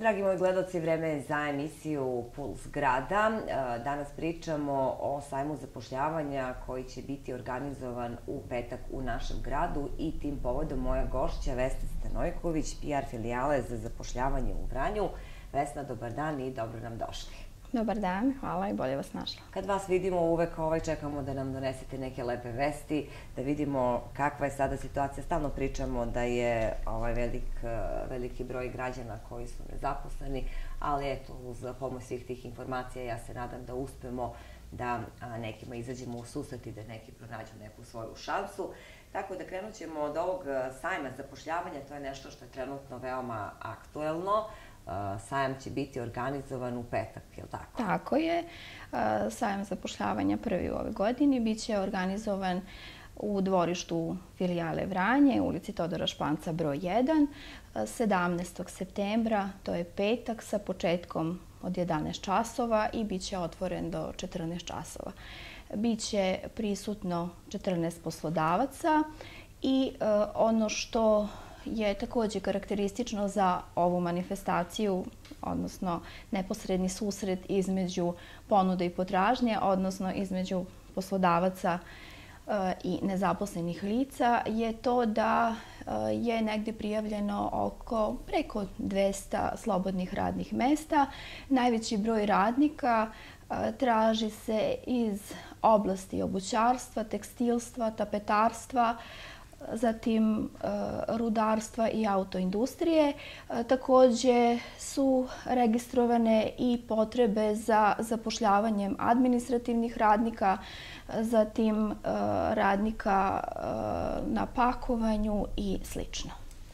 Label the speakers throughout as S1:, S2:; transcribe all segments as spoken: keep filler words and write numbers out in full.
S1: dragi moji gledalci, vreme je za emisiju Puls grada. Danas pričamo o sajmu zapošljavanja koji će biti organizovan u petak u našem gradu i tim povodom moja gošća Vesna Stanojković, P R filijale za zapošljavanje u Vranju. Vesna, dobar dan i dobro nam došli.
S2: Dobar dan, hvala i bolje vas našla.
S1: Kad vas vidimo uvek čekamo da nam donesete neke lepe vesti, da vidimo kakva je sada situacija. Stalno pričamo da je veliki broj građana koji su nezaposleni, ali eto, uz pomoć svih tih informacija ja se nadam da uspemo da nekima izađemo u susret i da neki pronađu neku svoju šansu. Tako da krenut ćemo od ovog sajma zapošljavanja, to je nešto što je trenutno veoma aktuelno. Sajam će biti organizovan u petak, je li tako?
S2: Tako je. Sajam zapošljavanja prvi u ove godini biće organizovan u dvorištu filijale Vranje, u ulici Todora Španca broj jedan, sedamnaestog septembra, to je petak, sa početkom od jedanaest časova i biće otvoren do četrnaest časova. Biće prisutno četrnaest poslodavaca i ono što je također karakteristično za ovu manifestaciju, odnosno neposredni susret između ponude i potražnje, odnosno između poslodavaca i nezaposlenih lica, je to da je negdje prijavljeno oko preko dvesta slobodnih radnih mesta. Najveći broj radnika traži se iz oblasti obućarstva, tekstilstva, tapetarstva, zatim rudarstva i autoindustrije. Također su registrovane i potrebe za zapošljavanjem administrativnih radnika, zatim radnika na pakovanju i slično.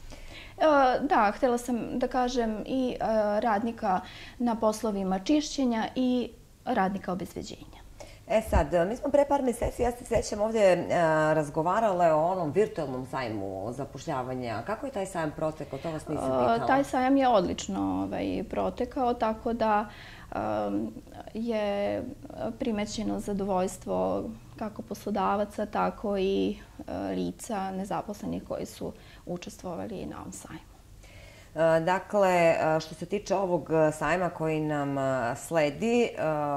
S2: Da, htjela sam da kažem i radnika na poslovima čišćenja i radnika obezbeđenja.
S1: E sad, mi smo pre par meseci, ja se sećam, ovdje razgovarale o onom virtualnom sajmu zapošljavanja. Kako je taj sajam protekao? To vas nisam pitala.
S2: Taj sajam je odlično protekao, tako da je primećeno zadovoljstvo kako poslodavaca, tako i lica nezaposlenih koji su učestvovali na ovom sajmu.
S1: Dakle, što se tiče ovog sajma koji nam sledi,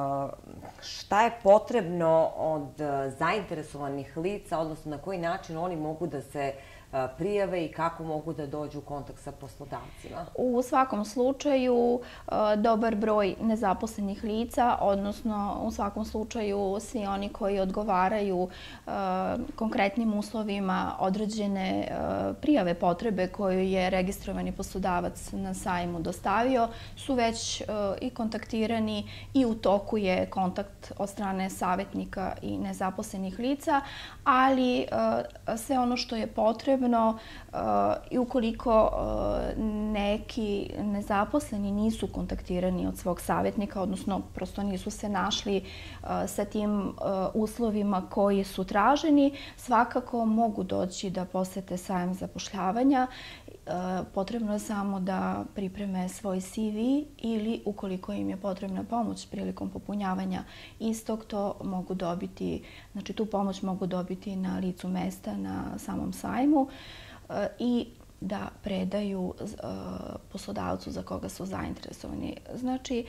S1: šta je potrebno od zainteresovanih lica, odnosno na koji način oni mogu da se prijave i kako mogu da dođu u kontakt sa poslodavcima?
S2: U svakom slučaju dobar broj nezaposlenih lica, odnosno u svakom slučaju svi oni koji odgovaraju konkretnim uslovima određene prijave potrebe koju je registrovani poslodavac na sajmu dostavio, su već i kontaktirani i u toku je kontakt od strane savjetnika i nezaposlenih lica, ali sve ono što je potrebno i ukoliko neki nezaposleni nisu kontaktirani od svog savjetnika, odnosno prosto nisu se našli sa tim uslovima koji su traženi, svakako mogu doći da posete sajam zapošljavanja. Potrebno je samo da pripreme svoj C V ili ukoliko im je potrebna pomoć prilikom popunjavanja istog, to mogu dobiti, znači tu pomoć mogu dobiti na licu mesta na samom sajmu i da predaju poslodavcu za koga su zainteresovani. Znači,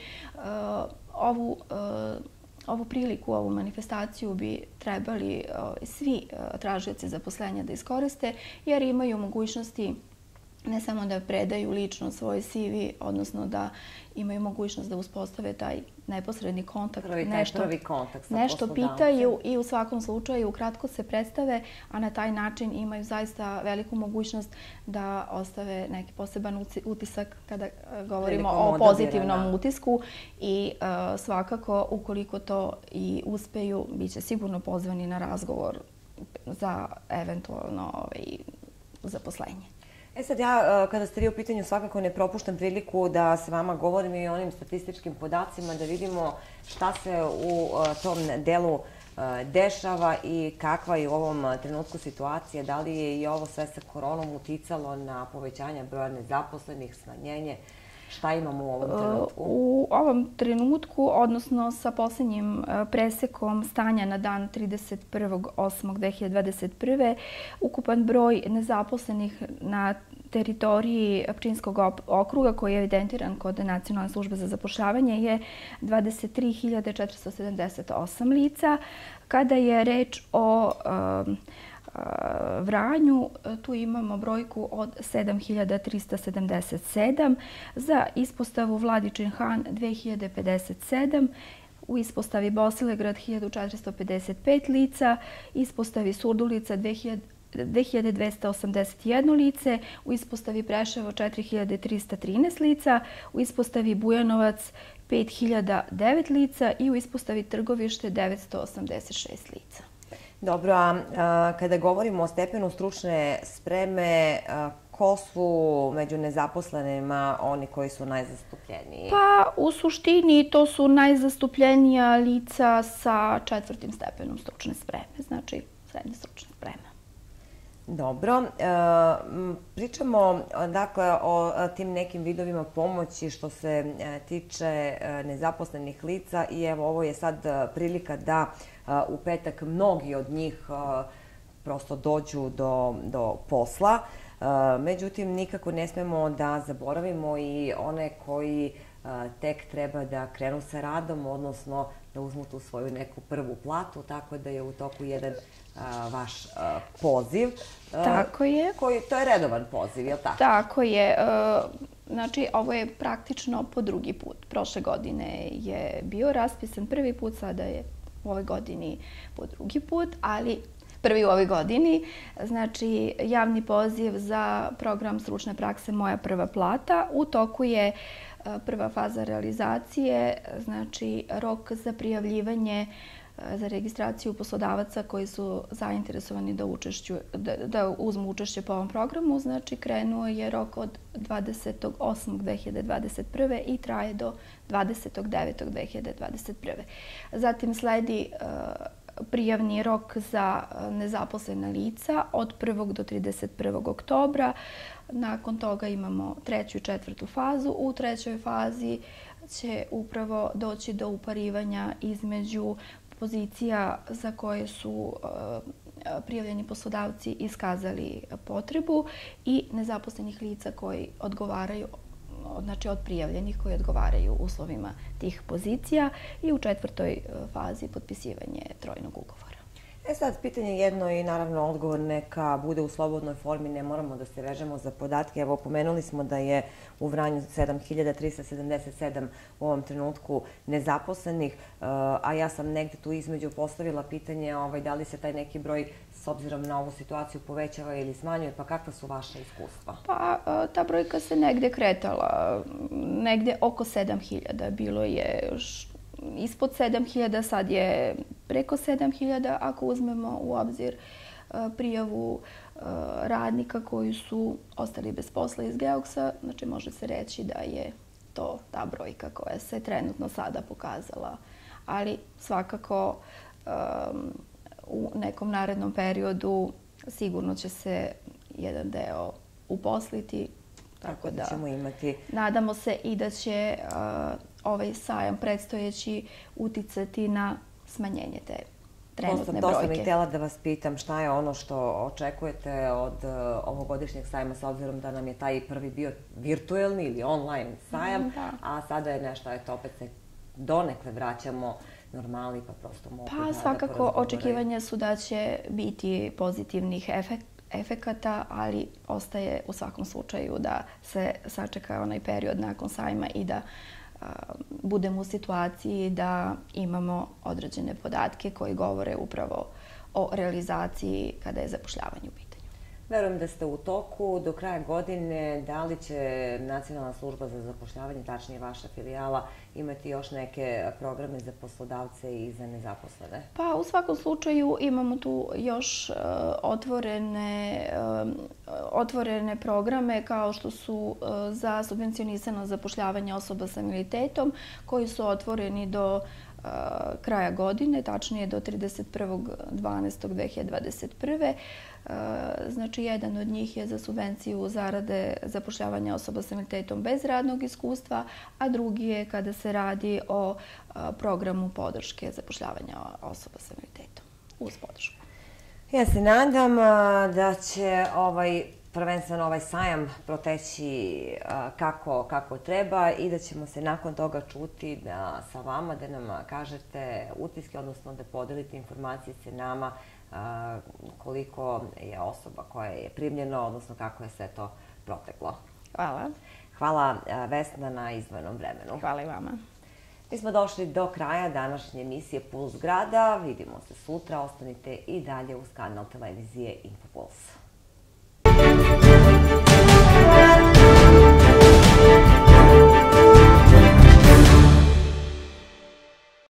S2: ovu Ovu priliku, ovu manifestaciju bi trebali svi tražioci zaposlenja da iskoriste, jer imaju mogućnosti ne samo da predaju lično svoj C V, odnosno da imaju mogućnost da uspostave taj neposredni kontakt, nešto pitaju i u svakom slučaju ukratko se predstave, a na taj način imaju zaista veliku mogućnost da ostave neki poseban utisak kada govorimo o pozitivnom utisku i svakako ukoliko to i uspeju, bit će sigurno pozvani na razgovor za eventualno zaposlenje.
S1: E sad ja, kada ste vi u pitanju, svakako ne propuštam priliku da s vama govorim i o onim statističkim podacima, da vidimo šta se u tom delu dešava i kakva je u ovom trenutku situacija, da li je i ovo sve sa koronom uticalo na povećanje broja nezaposlenih, smanjenje. Šta imamo u ovom trenutku?
S2: U ovom trenutku, odnosno sa posljednjim presekom stanja na dan trideset prvog osmog dve hiljade dvadeset prve. ukupan broj nezaposlenih na teritoriji Pčinjskog okruga koji je evidentiran kod Nacionalne službe za zapošljavanje je dvadeset tri hiljade četiristo sedamdeset osam lica. Kada je reč o Vranju, tu imamo brojku od sedam hiljada trista sedamdeset sedam, za ispostavu Vladičin Han dve hiljade pedeset sedam, u ispostavi Bosilegrad hiljadu četiristo pedeset pet lica, ispostavi Surdulica dve hiljade dvesta osamdeset jedno lice, u ispostavi Preševo četiri hiljade trista trinaest lica, u ispostavi Bujanovac pet hiljada devet lica i u ispostavi Trgovište devetsto osamdeset šest lica.
S1: Dobro, a kada govorimo o stepenu stručne spreme, ko su među nezaposlenima oni koji su najzastupljeniji?
S2: Pa, u suštini to su najzastupljenija lica sa četvrtim stepenom stručne spreme, znači srednje stručne spreme.
S1: Dobro. Pričamo dakle o tim nekim vidovima pomoći što se tiče nezaposlenih lica i evo ovo je sad prilika da u petak mnogi od njih prosto dođu do, do posla. Međutim, nikako ne smemo da zaboravimo i one koji tek treba da krenu sa radom, odnosno da uzmu tu svoju neku prvu platu, tako da je u toku jedan vaš poziv.
S2: Tako je.
S1: Koji, to je redovan poziv, je li tako?
S2: Tako je. Znači, ovo je praktično po drugi put. Prošle godine je bio raspisan prvi put, sada je u ovoj godini po drugi put, ali prvi u ovoj godini. Znači, javni poziv za program stručne prakse Moja prva plata. U toku je prva faza realizacije, znači rok za prijavljivanje za registraciju poslodavaca koji su zainteresovani da, učešću, da, da uzmu učešće po ovom programu. Znači, krenuo je rok od dvadesetog osmog dve hiljade dvadeset prve i traje do dvadesetog devetog dve hiljade dvadeset prve. Zatim sledi prijavni rok za nezaposlena lica od prvog do trideset prvog oktobra. Nakon toga imamo treću i četvrtu fazu. U trećoj fazi će upravo doći do uparivanja između pozicija za koje su prijavljeni poslodavci iskazali potrebu i nezaposlenih lica koji odgovaraju, znači od prijavljenih koji odgovaraju uslovima tih pozicija i u četvrtoj fazi potpisivanje trojnog ugovora.
S1: E sad, pitanje jedno i naravno odgovor neka bude u slobodnoj formi, ne moramo da se vežemo za podatke. Evo, pomenuli smo da je u Vranju sedam hiljada trista sedamdeset sedam u ovom trenutku nezaposlenih, a ja sam negde tu između postavila pitanje ovaj, da li se taj neki broj s obzirom na ovu situaciju povećava ili smanjuje, pa kakva su vaša iskustva?
S2: Pa, ta brojka se negde kretala, negde oko sedam hiljada, bilo je još ispod sedam hiljada, sad je preko sedam hiljada ako uzmemo u obzir prijavu radnika koji su ostali bez posla iz Geoksa. Znači, može se reći da je to ta brojka koja se trenutno sada pokazala. Ali svakako u nekom narednom periodu sigurno će se jedan deo uposliti.
S1: Tako da ćemo imati.
S2: Nadamo se i da će ovaj sajam predstojeći uticati na smanjenje te trenutne brojke.
S1: To sam i htjela da vas pitam šta je ono što očekujete od ovogodišnjeg sajma s obzirom da nam je taj prvi bio virtuelni ili online sajam, a sada je nešto, eto, opet se donekle vraćamo normali pa prosto mogu da
S2: Pa svakako očekivanja su da će biti pozitivnih efekta efekata, ali ostaje u svakom slučaju da se sačeka onaj period nakon sajma i da a, budemo u situaciji da imamo određene podatke koji govore upravo o realizaciji kada je zapošljavanje u pitanju.
S1: Verujem da ste u toku. Do kraja godine da li će Nacionalna služba za zapošljavanje, tačnije vaša filijala, imati još neke programe za poslodavce i za nezaposlene?
S2: Pa u svakom slučaju imamo tu još uh, otvorene, uh, otvorene programe kao što su uh, za subvencionisano zapošljavanje osoba sa invaliditetom koji su otvoreni do uh, kraja godine, tačnije do trideset prvog dvanaestog dve hiljade dvadeset prve. Znači, jedan od njih je za subvenciju zarade zapošljavanja osoba sa invaliditetom bez radnog iskustva, a drugi je kada se radi o programu podrške zapošljavanja osoba sa invaliditetom uz podršku.
S1: Ja se nadam da će ovaj prvenstveno ovaj sajam proteći kako, kako treba i da ćemo se nakon toga čuti da, sa vama, da nam kažete utiske, odnosno da podelite informacije sa nama koliko je osoba koja je primljena, odnosno kako je sve to proteklo.
S2: Hvala.
S1: Hvala Vesna na izdvojenom vremenu.
S2: Hvala i vama.
S1: Mi smo došli do kraja današnje emisije Puls grada. Vidimo se sutra. Ostanite i dalje uz kanal televizije Infopuls.